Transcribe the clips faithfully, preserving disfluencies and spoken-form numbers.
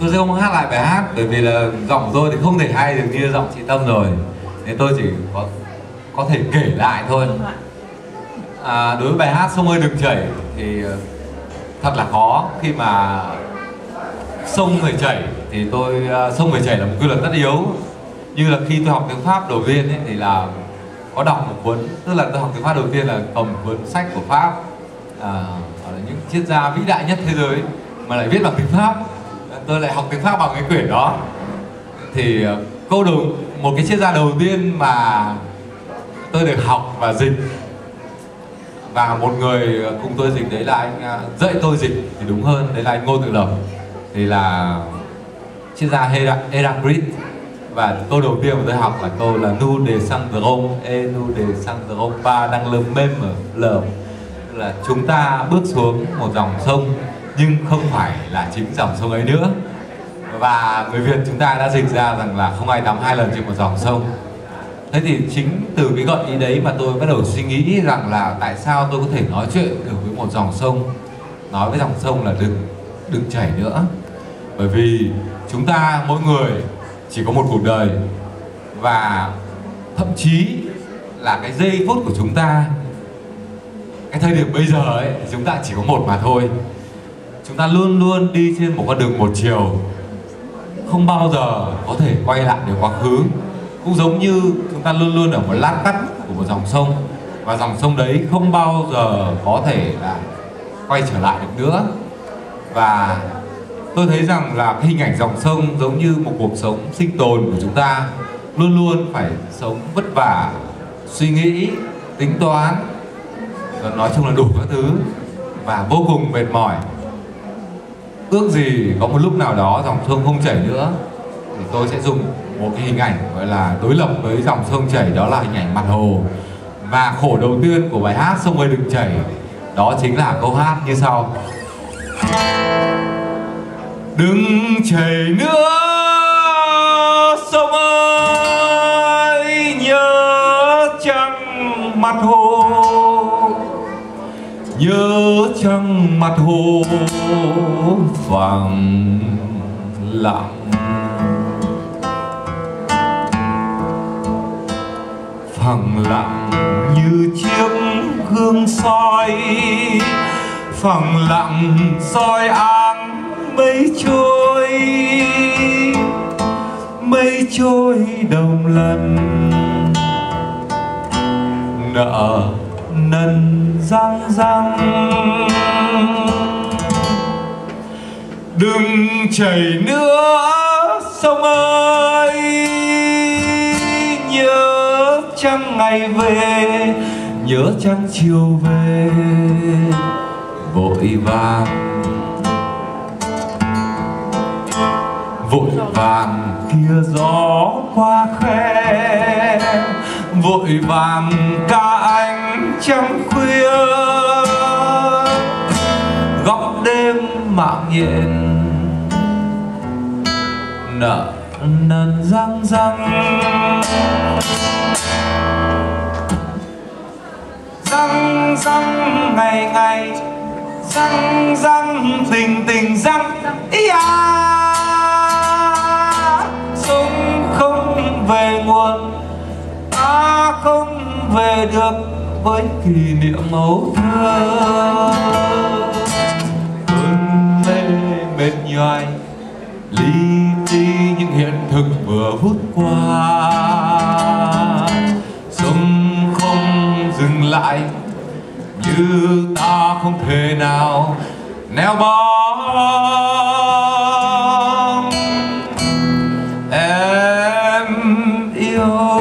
tôi sẽ không hát lại bài hát bởi vì là giọng tôi thì không thể hay được như giọng chị Tâm rồi, nên tôi chỉ có có thể kể lại thôi. À, đối với bài hát Sông ơi đừng chảy thì thật là khó, khi mà sông phải chảy thì tôi sông phải chảy là một quy luật tất yếu. Như là khi tôi học tiếng Pháp đầu tiên ấy, thì là có đọc một cuốn, tức là tôi học tiếng Pháp đầu tiên là cầm cuốn sách của Pháp, à, những triết gia vĩ đại nhất thế giới mà lại viết bằng tiếng Pháp. Tôi lại học tiếng Pháp bằng cái quyển đó. Thì câu đầu, một cái triết gia đầu tiên mà tôi được học và dịch, và một người cùng tôi dịch đấy là anh dạy tôi dịch thì đúng hơn, đấy là anh Ngô Tự Lập, thì là triết gia Heraclit. Và câu đầu tiên mà tôi học là câu là nous descendrons et nous descendrons pas dans le même fleuve, là chúng ta bước xuống một dòng sông nhưng không phải là chính dòng sông ấy nữa. Và người Việt chúng ta đã dịch ra rằng là không ai tắm hai lần trên một dòng sông. Thế thì chính từ cái gợi ý đấy mà tôi bắt đầu suy nghĩ rằng là tại sao tôi có thể nói chuyện được với một dòng sông, nói với dòng sông là đừng đừng chảy nữa. Bởi vì chúng ta mỗi người chỉ có một cuộc đời, và thậm chí là cái giây phút của chúng ta, cái thời điểm bây giờ ấy, chúng ta chỉ có một mà thôi. Chúng ta luôn luôn đi trên một con đường một chiều, không bao giờ có thể quay lại được quá khứ. Cũng giống như chúng ta luôn luôn ở một lát cắt của một dòng sông, và dòng sông đấy không bao giờ có thể là quay trở lại được nữa. Và tôi thấy rằng là cái hình ảnh dòng sông giống như một cuộc sống sinh tồn của chúng ta, luôn luôn phải sống vất vả, suy nghĩ, tính toán, rồi nói chung là đủ các thứ, và vô cùng mệt mỏi. Ước gì có một lúc nào đó dòng sông không chảy nữa thì tôi sẽ dùng một cái hình ảnh gọi là đối lập với dòng sông chảy, đó là hình ảnh mặt hồ. Và khổ đầu tiên của bài hát Sông ơi đừng chảy đó chính là câu hát như sau: đừng chảy nữa sông ơi, nhớ trăng mặt hồ, nhớ trăng mặt hồ vàng lặng. Phẳng lặng như chiếc gương soi, phẳng lặng soi áng mây trôi, mây trôi đồng lần nợ nần răng răng. Đừng chảy nữa sông ơi, nhớ trăng ngày về, nhớ trăng chiều về vội vàng, vội vàng kia gió qua khe, vội vàng ca ánh trăng khuya, góc đêm mạng nhện nợ nần răng răng. Răng răng ngày ngày, răng răng tình tình răng ý à. Sông không về nguồn, ta không về được với kỷ niệm ấu thơ. Cơn mê mệt nhoài li ti những hiện thực vừa vút qua, sông không dừng lại như ta không thể nào neo bóng. Em yêu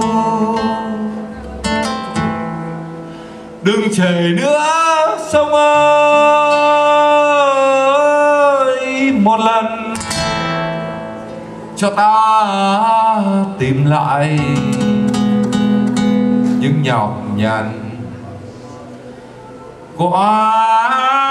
đừng chảy nữa sông ơi, một lần cho ta tìm lại những nhọc nhằn của